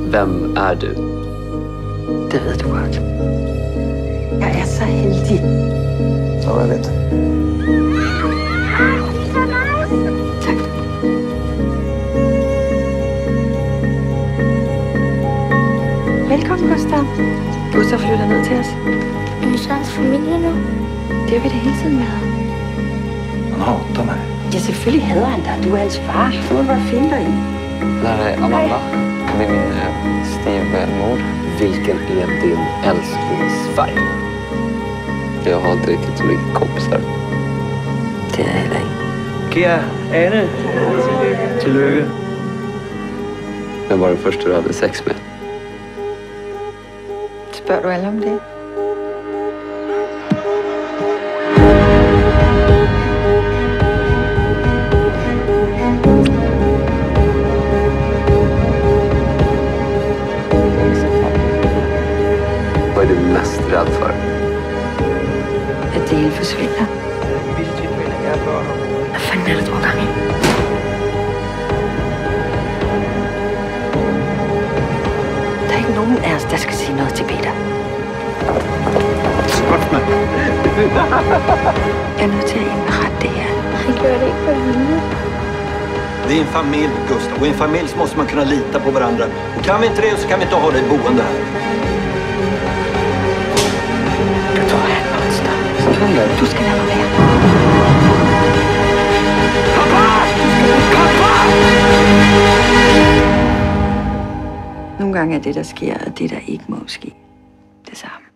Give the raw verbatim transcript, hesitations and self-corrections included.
Vem är du? Det ved du godt. Jeg er så heldig. Ja, jeg vet. Tak. Velkommen, Gustav. Gustav flytter ned til os. Er du så hans familie nu? Det har vi da hele tiden med. Han hatar mig. Ja, selvfølgelig hader han dig. Du er hans far. Du må bare finde dig i. Det här är Amanda. Det är min eh, styvmor. Vilken är din älsklingsfärg? Jag har inte riktigt så mycket kompisar. Det er heller ikke. Kære Anne. Tillykke. Vem var den första du hade sex med? Spørger du alle om det? Vad är du mest rädd för? At det hele forsvinder. Hvad fanden er det, du har gang i? Der er ikke nogen af os, der skal sige noget til Peter. Skott mig. Jeg er nødt til at indberette det her. Han gjorde det ikke for vilje. Vi är en familj, Gustav. Och i en familj så måste man kunna lita på varandra. Och kan vi inte det så kan vi inte ha dig boende här. Du tror, jeg er monster. Du skal lade mig være. Nogle gange er det, der sker, og det, der ikke må ske, det samme.